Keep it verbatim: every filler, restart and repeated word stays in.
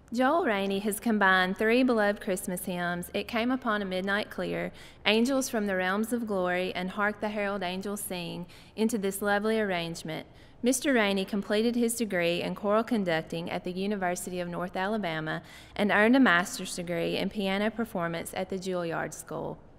Joel Rainey has combined three beloved Christmas hymns, It Came Upon a Midnight Clear, Angels from the Realms of Glory, and Hark the Herald Angels Sing, into this lovely arrangement. Mister Rainey completed his degree in choral conducting at the University of North Alabama and earned a master's degree in piano performance at the Juilliard School.